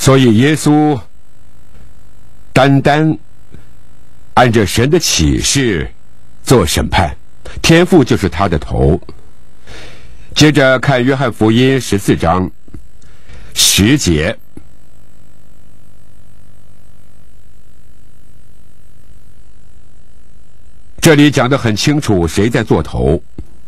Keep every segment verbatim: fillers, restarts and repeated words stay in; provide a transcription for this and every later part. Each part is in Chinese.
所以耶稣单单按着神的启示做审判，天父就是他的头。接着看约翰福音十四章十节，这里讲得很清楚，谁在做头。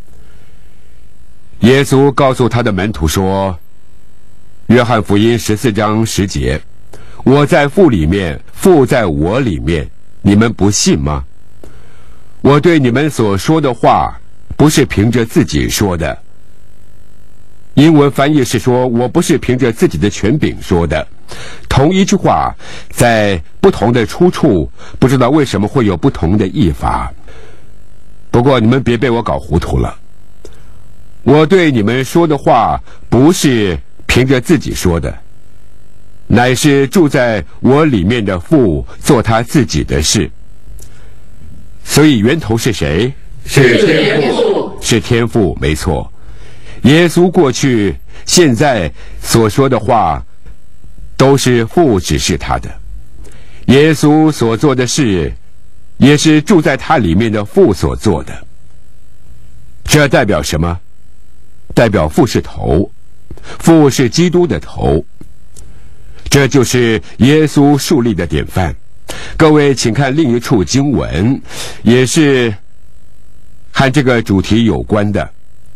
耶稣告诉他的门徒说，约翰福音十四章十节，我在父里面，父在我里面，你们不信吗？我对你们所说的话不是凭着自己说的。英文翻译是说，我不是凭着自己的权柄说的。同一句话在不同的出处，不知道为什么会有不同的译法。不过你们别被我搞糊涂了，我对你们说的话不是凭着自己说的，乃是住在我里面的父做他自己的事。所以源头是谁？ 是天父， 是天父，没错。耶稣过去、现在所说的话，都是父指示他的。耶稣所做的事，也是住在他里面的父所做的。这代表什么？代表父是头，父是基督的头。这就是耶稣树立的典范。各位请看另一处经文，也是和这个主题有关的。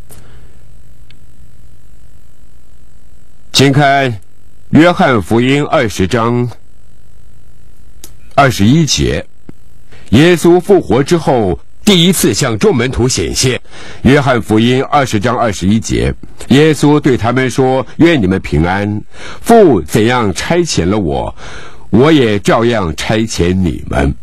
请看约翰福音二十章二十一节，耶稣复活之后第一次向众门徒显现。约翰福音二十章二十一节，耶稣对他们说，愿你们平安，父怎样差遣了我，我也照样差遣你们。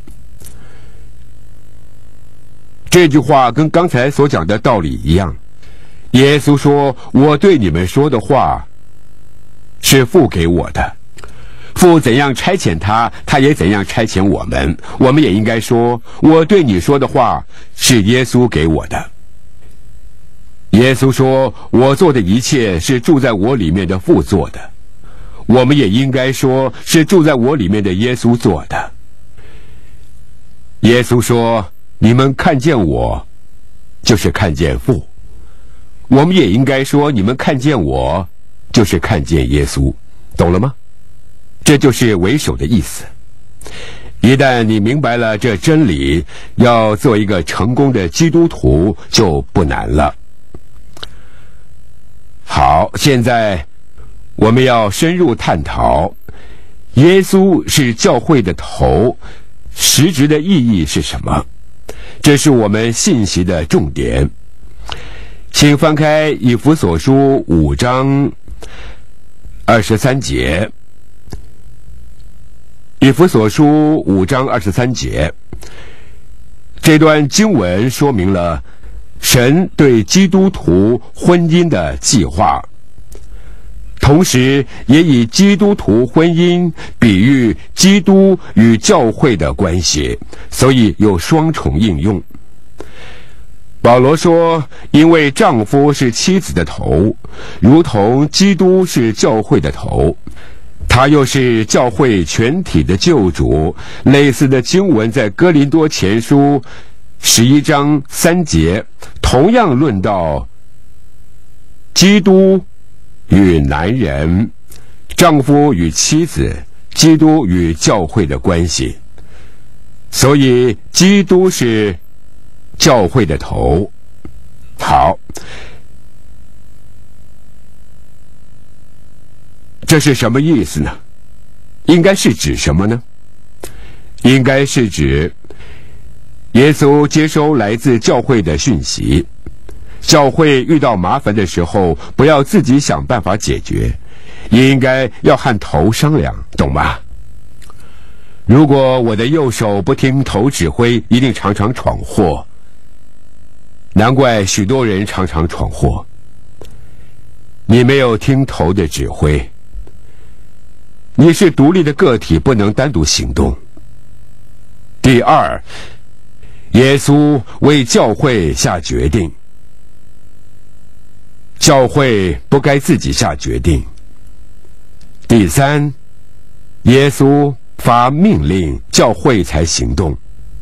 这句话跟刚才所讲的道理一样。耶稣说，我对你们说的话是父给我的，父怎样差遣他，他也怎样差遣我们。我们也应该说，我对你说的话是耶稣给我的。耶稣说，我做的一切是住在我里面的父做的。我们也应该说，是住在我里面的耶稣做的。耶稣说，你们看见我，就是看见父。我们也应该说，你们看见我，就是看见耶稣。懂了吗？这就是为首的意思。一旦你明白了这真理，要做一个成功的基督徒就不难了。好，现在我们要深入探讨，耶稣是教会的头，实质的意义是什么？这是我们信息的重点。请翻开以弗所书五章二十三节。以弗所书五章二十三节，这段经文说明了神对基督徒婚姻的计划，同时也以基督徒婚姻比喻基督与教会的关系，所以有双重应用。保罗说，因为丈夫是妻子的头，如同基督是教会的头，他又是教会全体的救主。类似的经文在哥林多前书十一章三节同样论到基督与男人、丈夫与妻子、基督与教会的关系。所以基督是教会的头。好，这是什么意思呢？应该是指什么呢？应该是指耶稣接收来自教会的讯息，教会遇到麻烦的时候，不要自己想办法解决，也应该要和头商量，懂吗？如果我的右手不听头指挥，一定常常闯祸。难怪许多人常常闯祸。你没有听头的指挥，你是独立的个体，不能单独行动。第二，耶稣为教会下决定，教会不该自己下决定。第三， 耶稣发命令，教会才行动。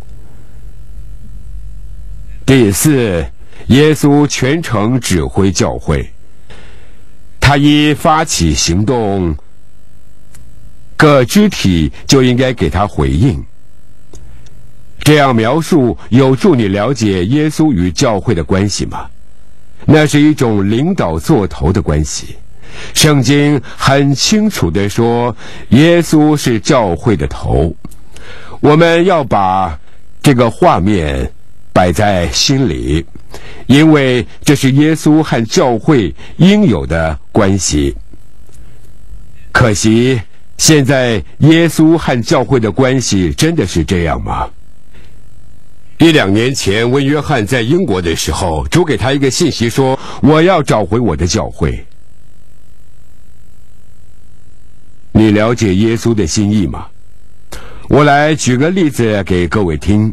第四，耶稣全程指挥教会，他一发起行动，各肢体就应该给他回应。这样描述有助你了解耶稣与教会的关系吗？那是一种领导做头的关系。圣经很清楚地说，耶稣是教会的头。我们要把这个画面摆在心里，因为这是耶稣和教会应有的关系。可惜，现在耶稣和教会的关系真的是这样吗？一两年前，温约翰在英国的时候，主给他一个信息说，我要找回我的教会。你了解耶稣的心意吗？我来举个例子给各位听。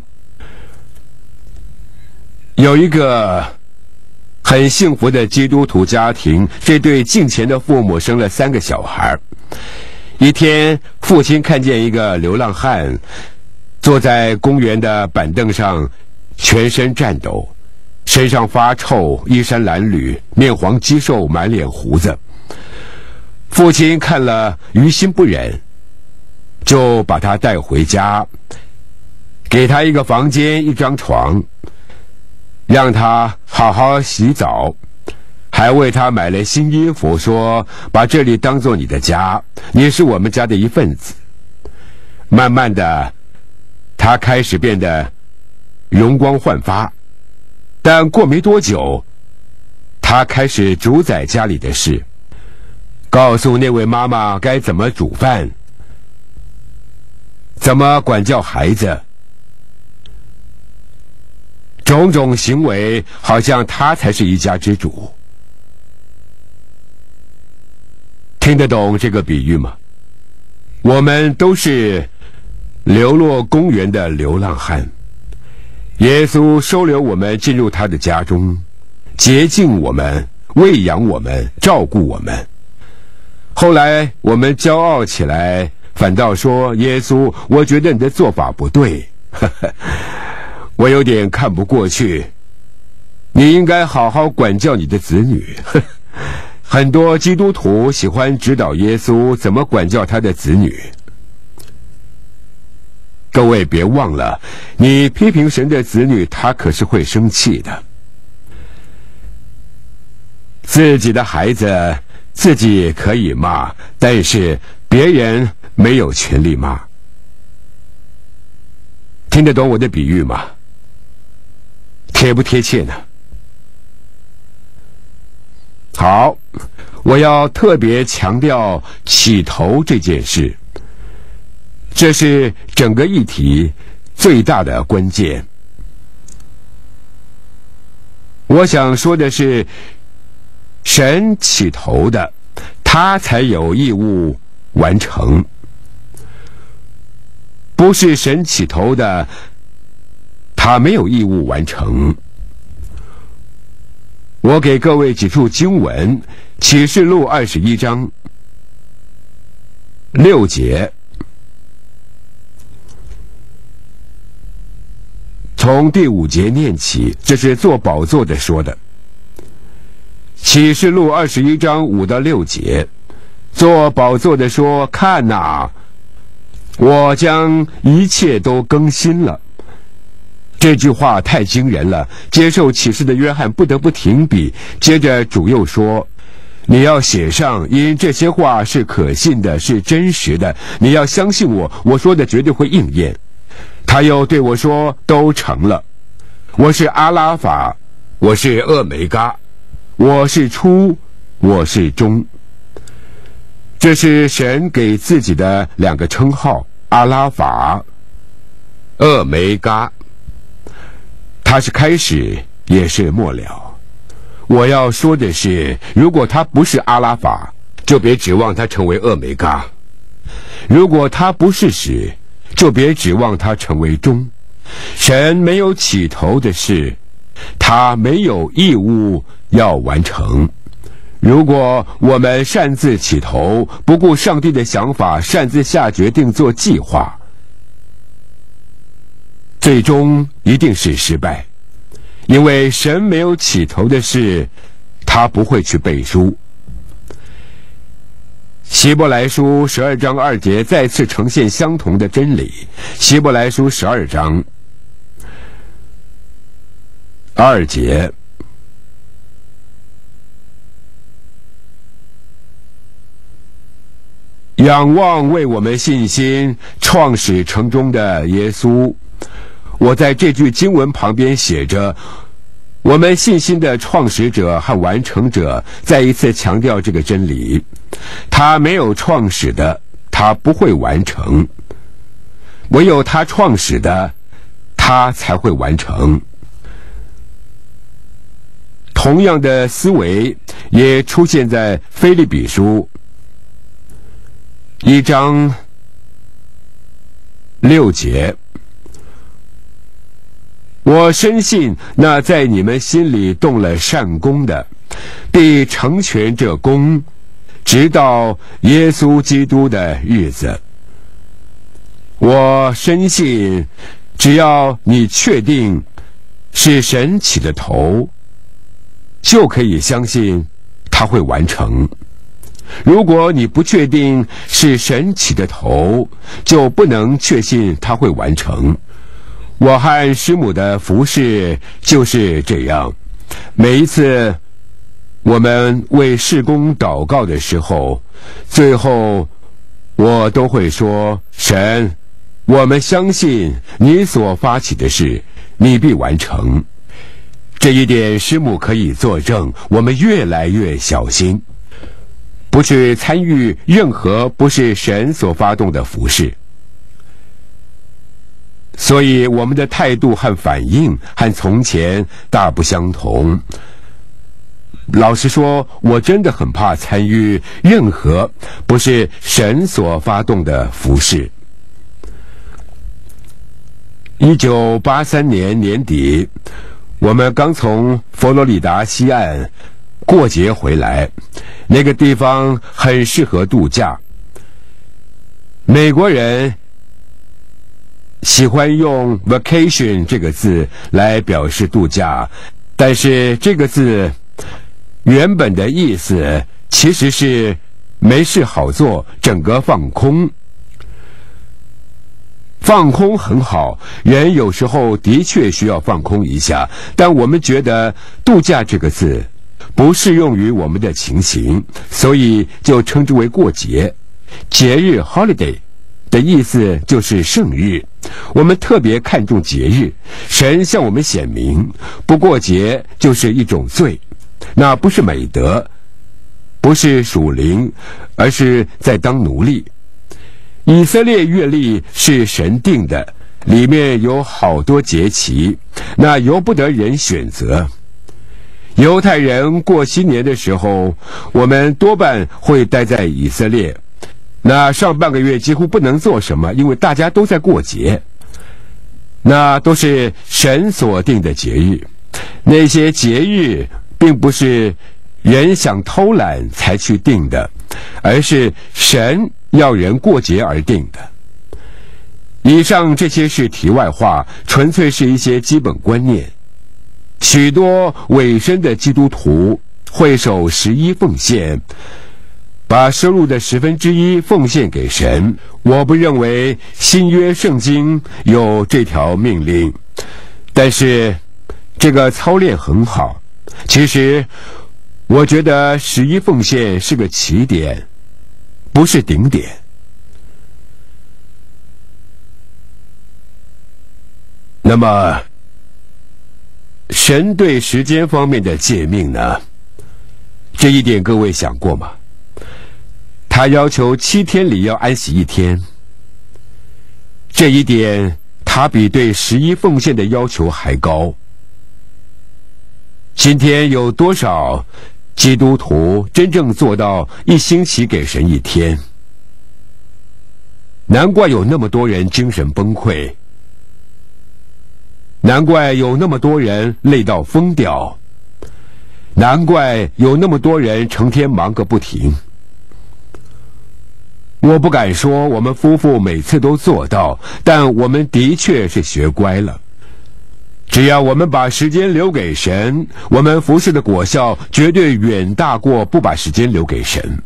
有一个很幸福的基督徒家庭，这对敬虔的父母生了三个小孩。一天，父亲看见一个流浪汉坐在公园的板凳上，全身颤抖，身上发臭，衣衫褴褛，面黄肌瘦，满脸胡子。父亲看了于心不忍，就把他带回家，给他一个房间，一张床，让他好好洗澡，还为他买了新衣服，说把这里当作你的家，你是我们家的一份子。慢慢的，他开始变得容光焕发，但过没多久，他开始主宰家里的事，告诉那位妈妈该怎么煮饭，怎么管教孩子，种种行为好像他才是一家之主。听得懂这个比喻吗？我们都是流落公园的流浪汉，耶稣收留我们进入他的家中，洁净我们，喂养我们，照顾我们。后来我们骄傲起来，反倒说，耶稣，我觉得你的做法不对，呵呵，我有点看不过去，你应该好好管教你的子女。呵呵，很多基督徒喜欢指导耶稣怎么管教他的子女。各位别忘了，你批评神的子女，他可是会生气的。自己的孩子自己可以骂，但是别人没有权利骂。听得懂我的比喻吗？贴不贴切呢？好，我要特别强调起头这件事，这是整个议题最大的关键。我想说的是，神起头的，他才有义务完成；不是神起头的，他没有义务完成。我给各位几处经文，启示录二十一章六节，从第五节念起，这是坐宝座的说的。启示录二十一章五到六节，坐宝座的说：“看哪，我将一切都更新了。”这句话太惊人了，接受启示的约翰不得不停笔。接着主又说：“你要写上，因这些话是可信的，是真实的。你要相信我，我说的绝对会应验。”他又对我说：“都成了。我是阿拉法，我是厄梅嘎，我是初，我是终。”这是神给自己的两个称号：阿拉法、厄梅嘎。他是开始，也是末了。我要说的是，如果他不是阿拉法，就别指望他成为厄梅嘎；如果他不是始，就别指望他成为终。神没有起头的事，他没有义务要完成。 如果我们擅自起头，不顾上帝的想法，擅自下决定做计划，最终一定是失败。因为神没有起头的事，他不会去背书。希伯来书十二章二节再次呈现相同的真理。希伯来书十二章二节，仰望为我们信心创始成终的耶稣。我在这句经文旁边写着，我们信心的创始者和完成者，再一次强调这个真理。他没有创始的，他不会完成；唯有他创始的，他才会完成。同样的思维也出现在腓立比书一章六节。我深信那在你们心里动了善功的，必成全这功，直到耶稣基督的日子。我深信，只要你确定是神起的头，就可以相信他会完成。如果你不确定是神起的头，就不能确信他会完成。我和师母的服事就是这样。每一次我们为事工祷告的时候，最后我都会说，神，我们相信你所发起的事，你必完成。这一点师母可以作证，我们越来越小心，不去参与任何不是神所发动的服事。所以我们的态度和反应和从前大不相同。老实说，我真的很怕参与任何不是神所发动的服事。一九八三年年底，我们刚从佛罗里达西岸过节回来，那个地方很适合度假。美国人喜欢用 vacation 这个字来表示度假，但是这个字原本的意思其实是没事好做，整个放空。放空很好，人有时候的确需要放空一下，但我们觉得度假这个字不适用于我们的情形，所以就称之为过节。节日 holiday 的意思就是圣日，我们特别看重节日。神向我们显明，不过节就是一种罪，那不是美德，不是属灵，而是在当奴隶。以色列月历是神定的，里面有好多节期，那由不得人选择。犹太人过新年的时候，我们多半会待在以色列，那上半个月几乎不能做什么，因为大家都在过节。那都是神所定的节日，那些节日并不是人想偷懒才去定的，而是神要人过节而定的。以上这些是题外话，纯粹是一些基本观念。许多委身的基督徒会守十一奉献，把收入的十分之一奉献给神。我不认为新约圣经有这条命令，但是这个操练很好。其实我觉得十一奉献是个起点，不是顶点。那么神对时间方面的诫命呢？这一点各位想过吗？他要求七天里要安息一天，这一点他比对十一奉献的要求还高。今天有多少基督徒真正做到一星期给神一天？难怪有那么多人精神崩溃，难怪有那么多人累到疯掉。 难怪有那么多人成天忙个不停。我不敢说我们夫妇每次都做到，但我们的确是学乖了。只要我们把时间留给神，我们服事的果效绝对远大过不把时间留给神。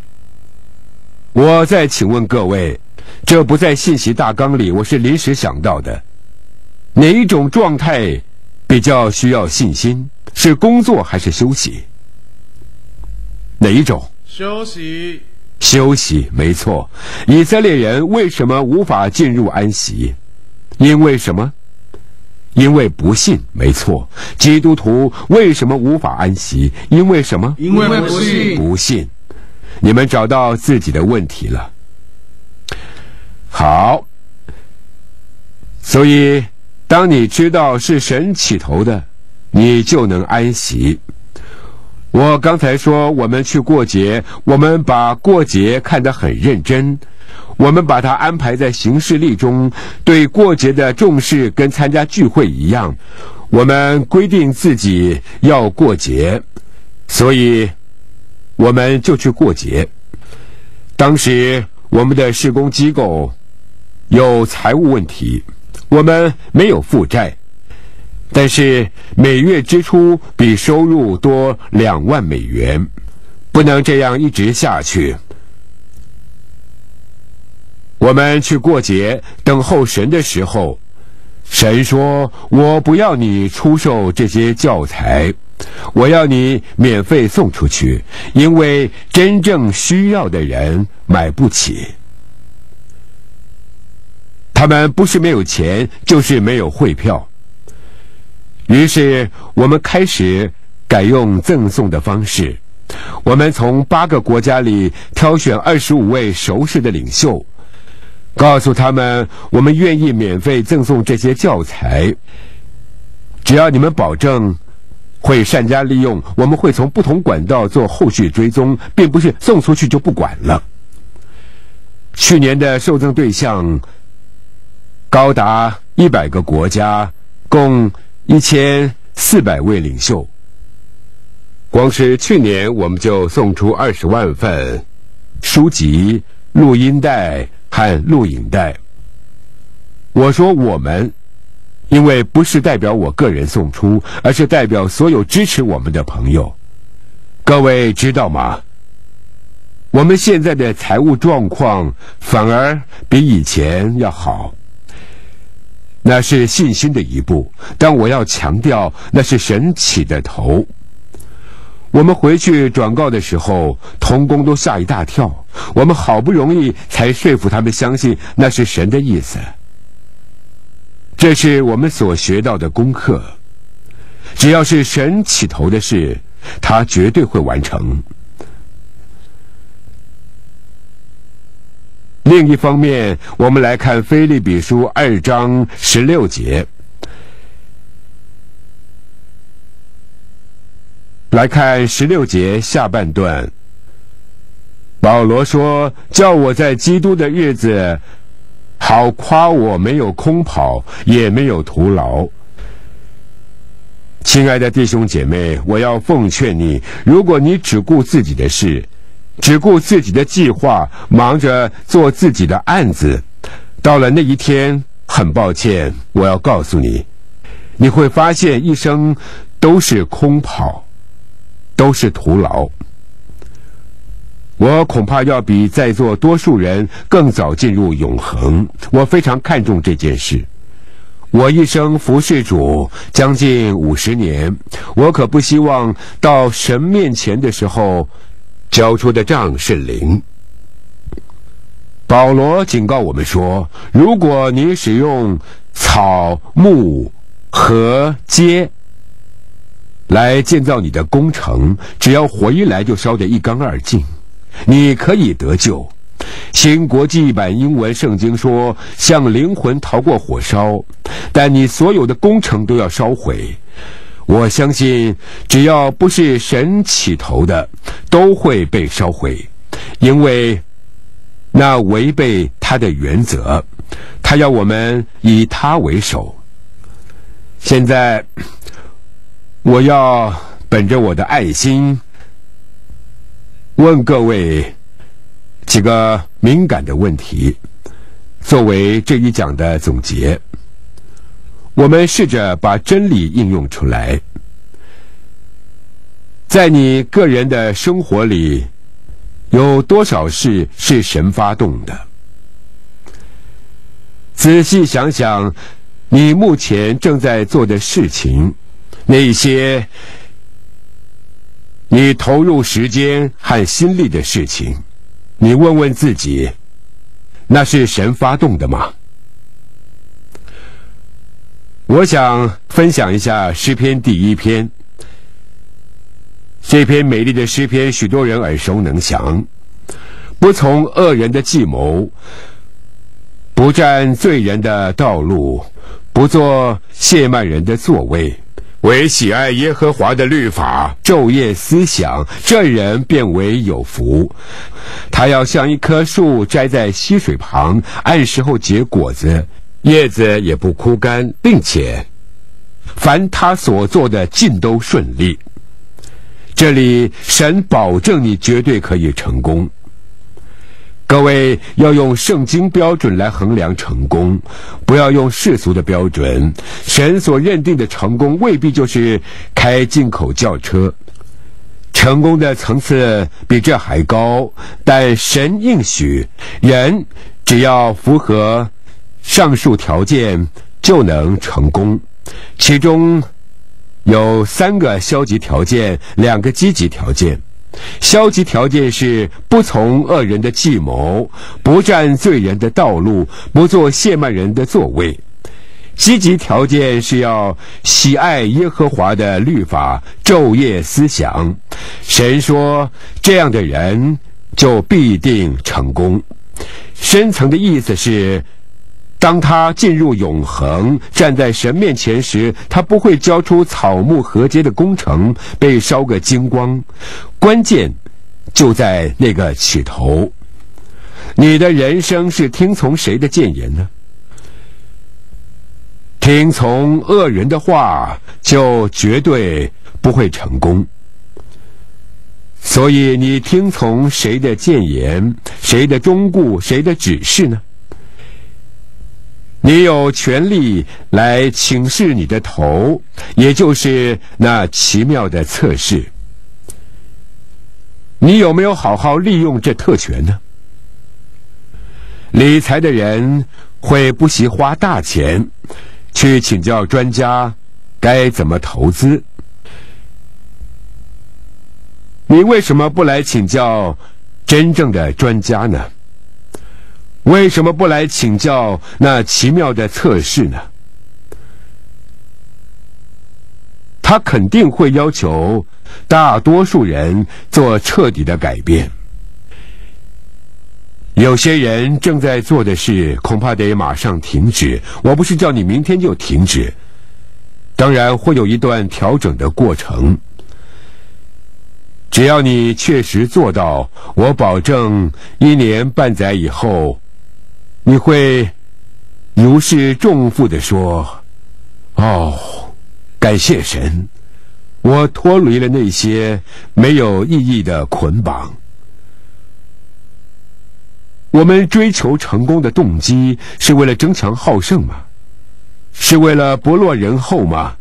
我再请问各位，这不在信息大纲里，我是临时想到的。哪一种状态比较需要信心？是工作还是休息？哪一种？ 休息。 休息，没错。以色列人为什么无法进入安息？因为什么？因为不信，没错。基督徒为什么无法安息？因为什么？ 因为不信。 不信。你们找到自己的问题了。好。所以，当你知道是神起头的，你就能安息。我刚才说我们去过节，我们把过节看得很认真，我们把它安排在行事历中，对过节的重视跟参加聚会一样，我们规定自己要过节，所以我们就去过节。当时我们的事工机构有财务问题，我们没有负债，但是每月支出比收入多两万美元，不能这样一直下去。我们去过节，等候神的时候，神说：“我不要你出售这些教材，我要你免费送出去，因为真正需要的人买不起。他们不是没有钱，就是没有汇票。”于是我们开始改用赠送的方式，我们从八个国家里挑选二十五位熟识的领袖，告诉他们我们愿意免费赠送这些教材，只要你们保证会善加利用，我们会从不同管道做后续追踪，并不是送出去就不管了。去年的受赠对象高达一百个国家，共一千四百位领袖。光是去年我们就送出二十万份书籍、录音带和录影带。我说我们，因为不是代表我个人送出，而是代表所有支持我们的朋友。各位知道吗？我们现在的财务状况反而比以前要好。那是信心的一步，但我要强调，那是神起的头。我们回去转告的时候，同工都吓一大跳，我们好不容易才说服他们相信那是神的意思。这是我们所学到的功课。只要是神起头的事，他绝对会完成。另一方面，我们来看腓立比书二章十六节。来看十六节下半段，保罗说：“叫我在基督的日子，好夸我没有空跑，也没有徒劳。”亲爱的弟兄姐妹，我要奉劝你，如果你只顾自己的事，只顾自己的计划，忙着做自己的案子，到了那一天，很抱歉，我要告诉你，你会发现一生都是空跑，都是徒劳。我恐怕要比在座多数人更早进入永恒，我非常看重这件事。我一生服侍主将近五十年，我可不希望到神面前的时候交出的账是零。保罗警告我们说，如果你使用草木和秸来建造你的工程，只要火一来就烧得一干二净，你可以得救。新国际版英文圣经说，像灵魂逃过火烧，但你所有的工程都要烧毁。我相信只要不是神起头的，都会被烧毁，因为那违背他的原则，他要我们以他为首。现在我要本着我的爱心，问各位几个敏感的问题，作为这一讲的总结。我们试着把真理应用出来。在你个人的生活里，有多少事是神发动的？仔细想想，你目前正在做的事情，那些你投入时间和心力的事情，你问问自己，那是神发动的吗？我想分享一下诗篇第一篇。这篇美丽的诗篇，许多人耳熟能详。不从恶人的计谋，不占罪人的道路，不做亵慢人的座位，唯喜爱耶和华的律法，昼夜思想，这人便为有福。他要像一棵树栽在溪水旁，按时候结果子，叶子也不枯干，并且凡他所做的尽都顺利。这里神保证你绝对可以成功。各位要用圣经标准来衡量成功，不要用世俗的标准。神所认定的成功未必就是开进口轿车，成功的层次比这还高，但神应许人只要符合上述条件就能成功，其中有三个消极条件，两个积极条件。消极条件是不从恶人的计谋，不占罪人的道路，不做亵慢人的座位。积极条件是要喜爱耶和华的律法，昼夜思想。神说这样的人就必定成功。深层的意思是，当他进入永恒，站在神面前时，他不会交出草木禾秸的工程，被烧个精光。关键就在那个起头。你的人生是听从谁的谏言呢？听从恶人的话，就绝对不会成功。所以你听从谁的谏言，谁的忠告，谁的指示呢？你有权利来请示你的头，也就是那奇妙的测试。你有没有好好利用这特权呢？理财的人会不惜花大钱去请教专家该怎么投资。你为什么不来请教真正的专家呢？为什么不来请教那奇妙的测试呢？他肯定会要求大多数人做彻底的改变。有些人正在做的事，恐怕得马上停止。我不是叫你明天就停止，当然会有一段调整的过程。只要你确实做到，我保证一年半载以后，你会如释重负地说：哦，感谢神，我脱离了那些没有意义的捆绑。我们追求成功的动机是为了争强好胜吗？是为了不落人后吗？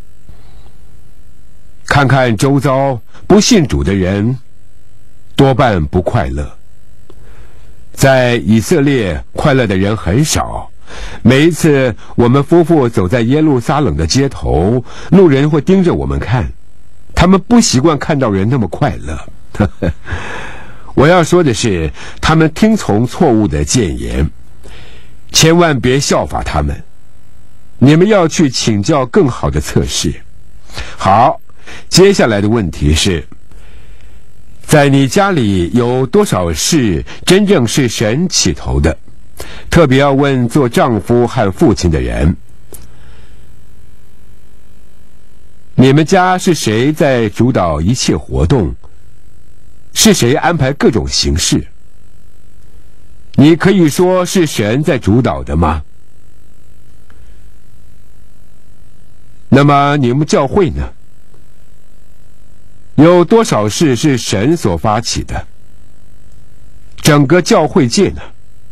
看看周遭不信主的人，多半不快乐。在以色列，快乐的人很少。每一次我们夫妇走在耶路撒冷的街头，路人会盯着我们看，他们不习惯看到人那么快乐。我要说的是，他们听从错误的谏言，千万别效法他们。你们要去请教更好的测试。好，接下来的问题是，在你家里有多少事真正是神起头的？特别要问做丈夫和父亲的人，你们家是谁在主导一切活动？是谁安排各种形式？你可以说是神在主导的吗？那么你们教会呢？ 有多少事是神所发起的？整个教会界呢？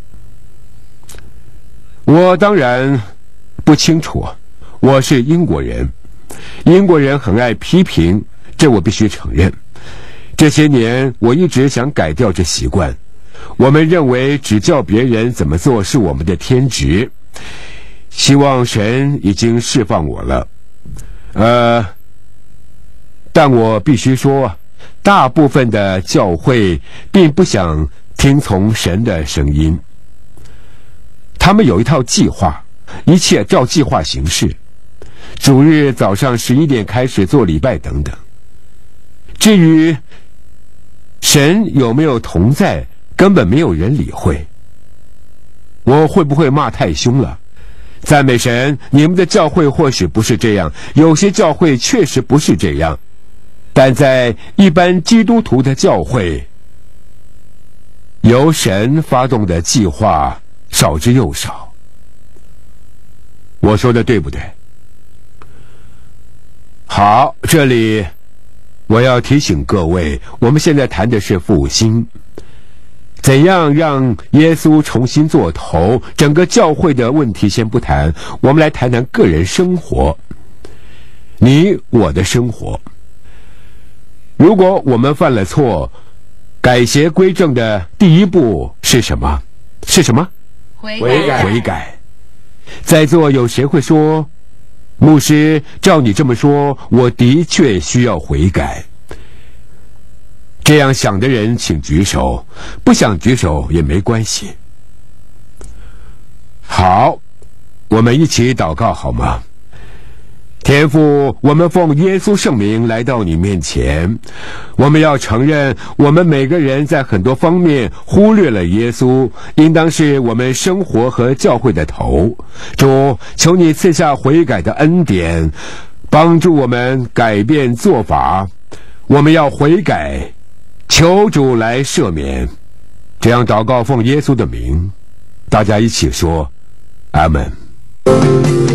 我当然不清楚，我是英国人，英国人很爱批评，这我必须承认。这些年我一直想改掉这习惯。我们认为只教别人怎么做是我们的天职，希望神已经释放我了。呃，但我必须说，大部分的教会并不想听从神的声音。他们有一套计划，一切照计划行事。主日早上十一点开始做礼拜等等。至于神有没有同在，根本没有人理会。我会不会骂太凶了？赞美神，你们的教会或许不是这样，有些教会确实不是这样，但在一般基督徒的教会，由神发动的计划少之又少。我说的对不对？好，这里我要提醒各位，我们现在谈的是复兴，怎样让耶稣重新做头。整个教会的问题先不谈，我们来谈谈个人生活，你我的生活。如果我们犯了错，改邪归正的第一步是什么？是什么？ 悔改悔改。在座有谁会说，牧师，照你这么说，我的确需要悔改？这样想的人请举手，不想举手也没关系。好，我们一起祷告好吗？天父，我们奉耶稣圣名来到你面前，我们要承认，我们每个人在很多方面忽略了耶稣，应当是我们生活和教会的头。主，求你赐下悔改的恩典，帮助我们改变做法。我们要悔改，求主来赦免。这样祷告奉耶稣的名，大家一起说阿们。